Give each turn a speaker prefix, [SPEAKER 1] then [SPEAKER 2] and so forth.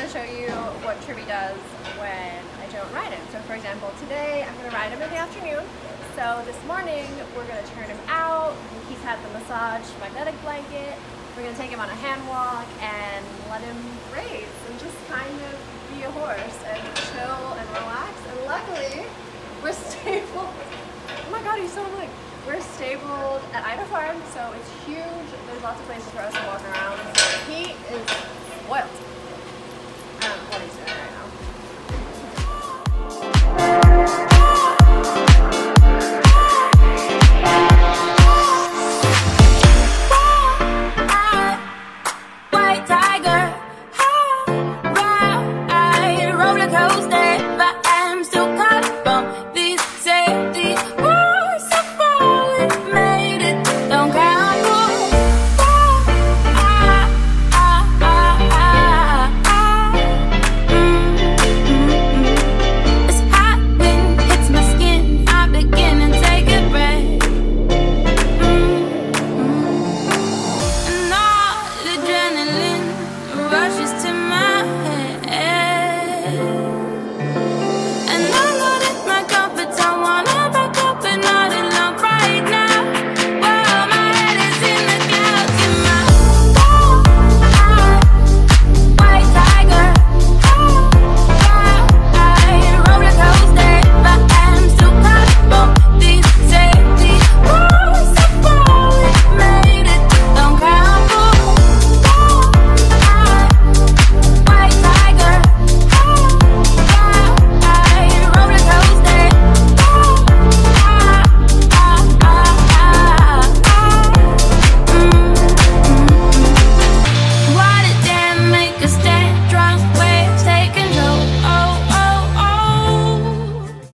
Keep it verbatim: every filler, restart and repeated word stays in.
[SPEAKER 1] going to show you what Trivi does when I don't ride him. So for example, today I'm going to ride him in the afternoon. So this morning we're going to turn him out. He's had the massage magnetic blanket. We're going to take him on a hand walk and let him graze and just kind of be a horse and chill and relax. And luckily, we're stabled. Oh my god, he's so big. We're stabled at Ida Farm, so it's huge. There's lots of places for us to walk around. So he is